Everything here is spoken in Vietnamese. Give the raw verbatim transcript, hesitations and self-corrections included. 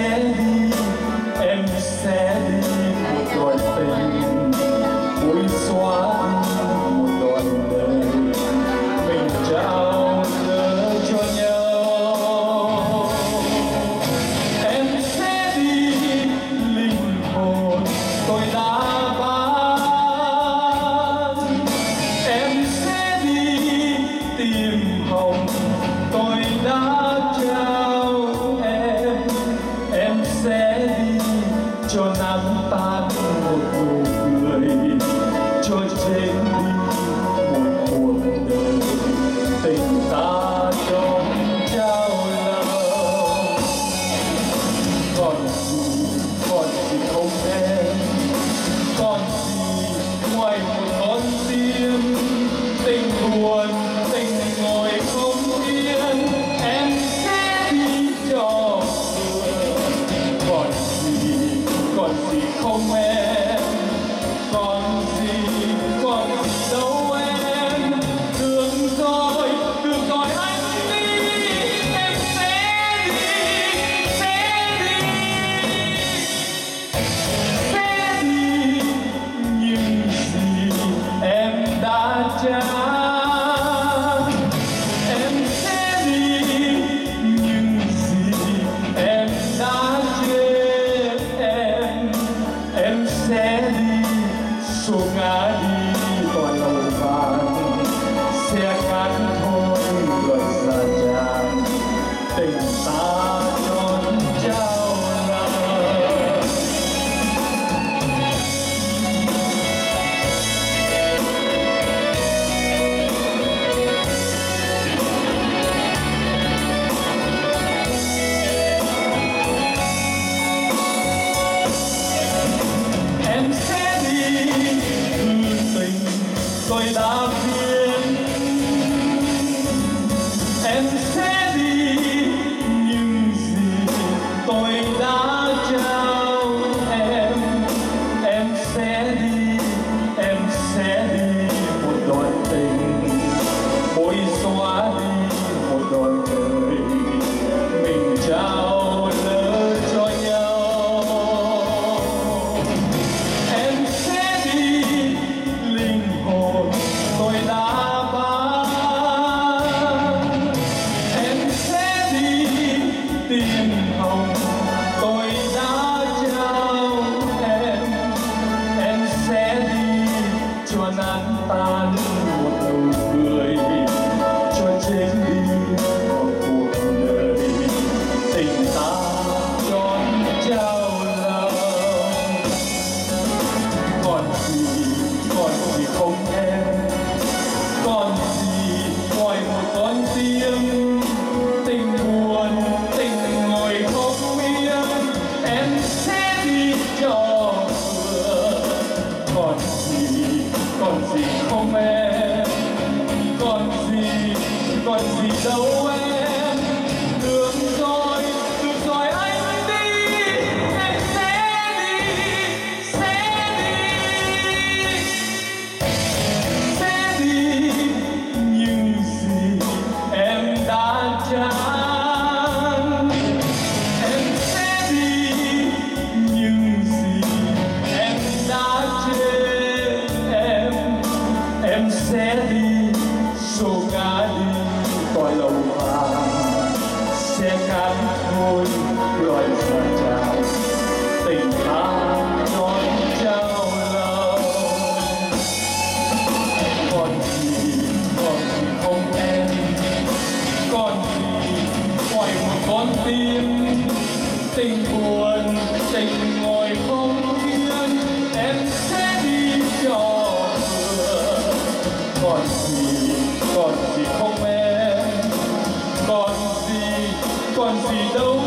sẽ đi, em sẽ đi một đoạn tình bối xóa một đoạn đời mình trao lỡ cho nhau. Em sẽ đi linh hồn tôi đã bán, em sẽ đi tìm hồng tôi đã trao em. Em sẽ đi cho nắng tan một nụ cười, cho chết đi một cuộc đời tình ta trong trao lòng. Còn gì, còn gì không em, còn gì ngoài một con tim tình buồn tình ngồi không yên. Em sẽ đi cho vừa, còn gì, còn gì không em, còn gì, còn gì đâu em. Được rồi, được rồi anh đi, em sẽ đi, sẽ đi, sẽ đi những gì em đã trao. Em sẽ đi những gì em đã chết em. Em sẽ đi số ngã đi toàn lầu vàng, sẽ ngắn thôi gọi ra tràn tình ta tròn trao lòng. Em sẽ đi thư tình tôi đã viết, em sẽ đi những gì tôi đã trao em. Em sẽ đi, em sẽ đi một đoạn tình bối xóa đi một đoạn đời mình trao lỡ cho nhau. Em sẽ đi linh hồn tôi đã bán, em sẽ đi tìm hồng tôi đã trao em. Em sẽ đi cho nắng tan một nụ cười, cho chết đi một cuộc đời tình ta tròn trao lòng. Còn gì, còn gì không em, còn gì ngoài một con tim tình buồn tình ngồi không yên. Em sẽ đi cho vừa, còn gì, còn gì không em, còn gì, còn gì đâu em. Được rồi, được rồi anh đi, em sẽ đi, sẽ đi, sẽ đi những gì em đã trao. Em sẽ đi những gì em đã chết em. Em sẽ đi số ngã đi cõi lầu vàng, sẽ ngắn thôi gọi ra chào tình ta tròn trao lòng. Còn gì, còn gì không em, còn gì ngoài một con tim tình buồn tình ngồi không yên. Em sẽ đi cho vừa, còn gì, còn gì không em, còn gì, còn gì đâu